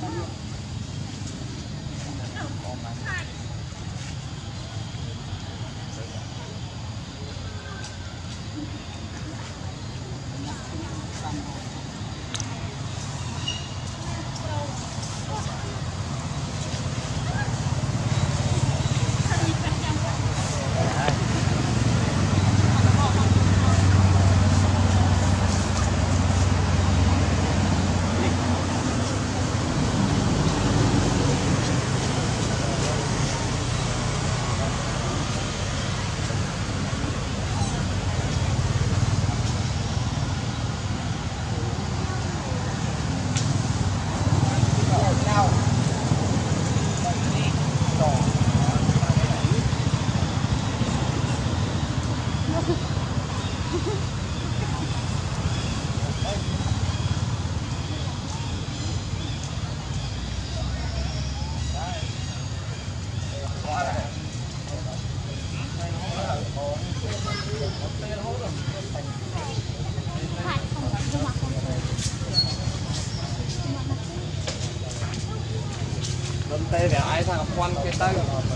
tê về ai sang quan cái tay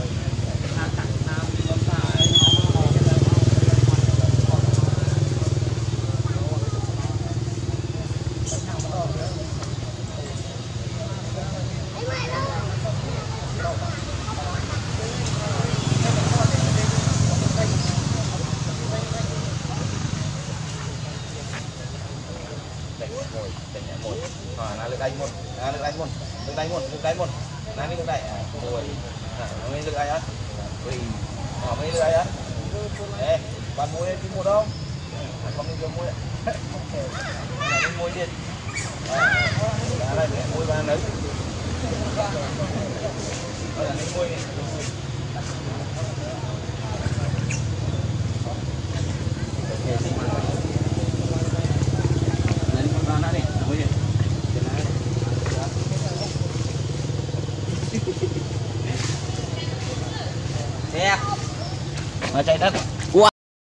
này đi đây rồi mới được ai á vì họ mới được ai á đây bạn mua cái mua đâu không đi mua đi mua đi đây để mua ba nữ đây là đi mua đi xe mà chạy đất qua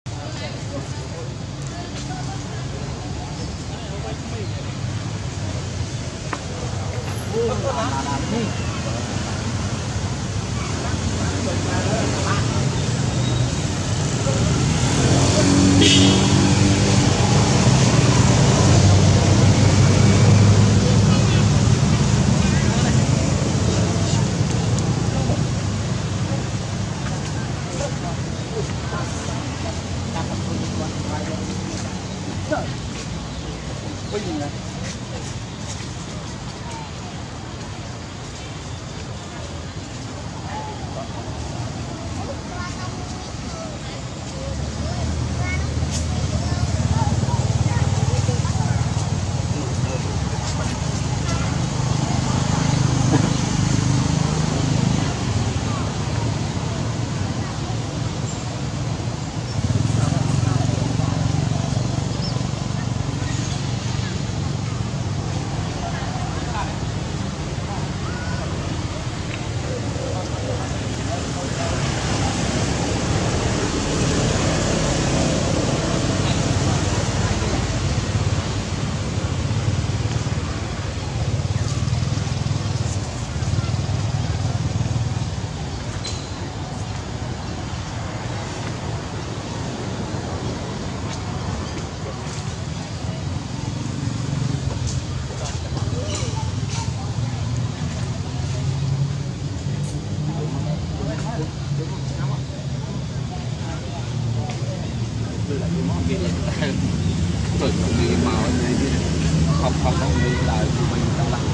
rồi đi màu này không đi lại mình trong lạnh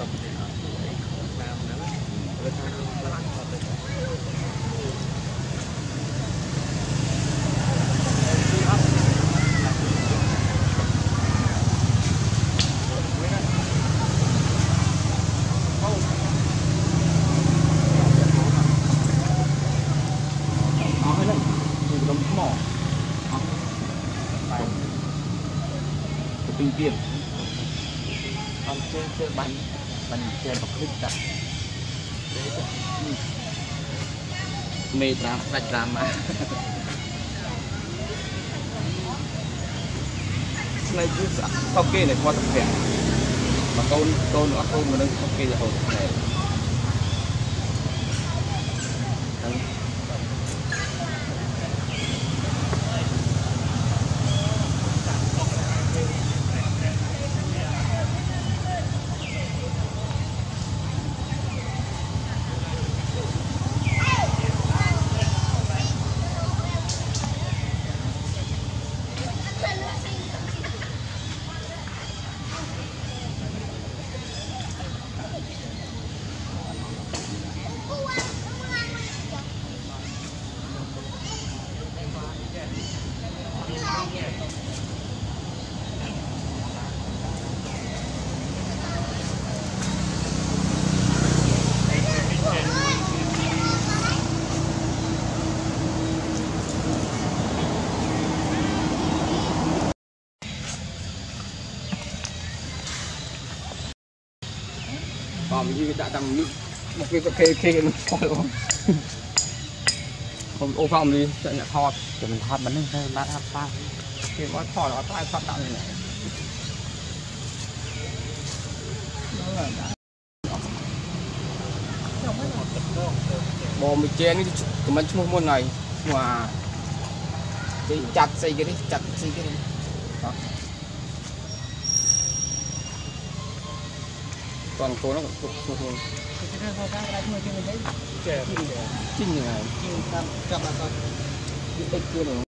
Tinh tiền còn chơi bánh chơi bọc thích cả mê drama này cứ sau kia này qua tập thể mà câu nữa câu mà nâng sau kia là hậu này còn như đã tầm một cái kê nó không ô phòng đi chạy nhặt thọt để mình thọt bánh lên bát hạt pha thì có thọt nó tay thọt tạo như này bò mì chén cái mình mua món này mà cái chặt xây cái đi chặt xây cái đi còn cô nó cũng không chinh như này